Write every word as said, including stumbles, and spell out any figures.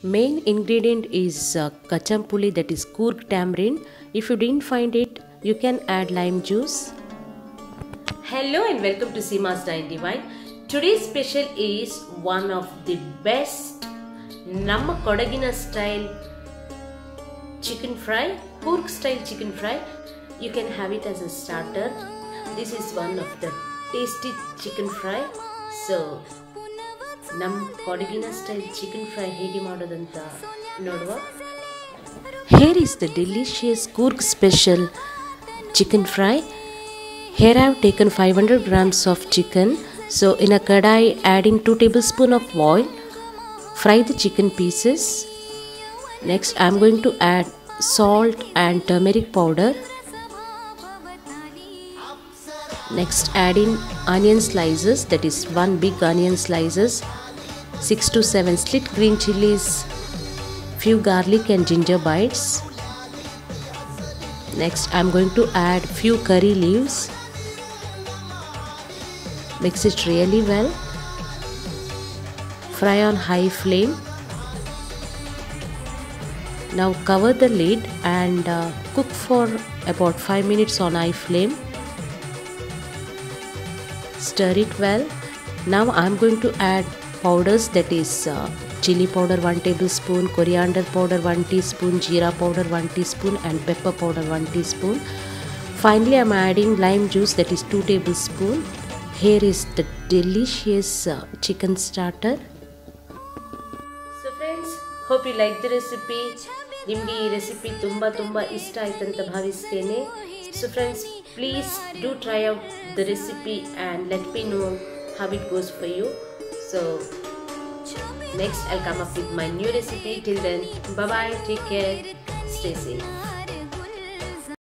Main ingredient is uh, kachampuli, that is Coorg tamarind. If you didn't find it, you can add lime juice. Hello and welcome to Seema's Dine Divine. Today's special is one of the best Namma Kodagina style chicken fry, Coorg style chicken fry. You can have it as a starter. This is one of the tasty chicken fry. So ನಮ್ಮ ಕೊಡಗಿನ style chicken fry ಹೇಗೆ ಮಾಡೋದಂತ ನೋಡುವ. Here is the delicious Coorg special chicken fry. Here I have taken five hundred grams of chicken. So in a kadai, adding two tablespoons of oil, fry the chicken pieces. Next I am going to add salt and turmeric powder. Next add in onion slices, that is one big onion slices, six to seven slit green chilies, few garlic and ginger bites. Next I am going to add few curry leaves. Mix it really well. Fry on high flame. Now cover the lid and uh, cook for about five minutes on high flame. Stir it well. Now I am going to add powders, that is uh, chili powder one tablespoon, coriander powder one teaspoon, jeera powder one teaspoon and pepper powder one teaspoon. Finally I am adding lime juice, that is two tablespoons. Here is the delicious uh, chicken starter. So friends, hope you like the recipe. Nimge ee recipe tumba tumba ishta aaytu anta bhavistene. So friends, please do try out the recipe and let me know how it goes for you. So next I'll come up with my new recipe. Till then, bye bye, take care, stay safe.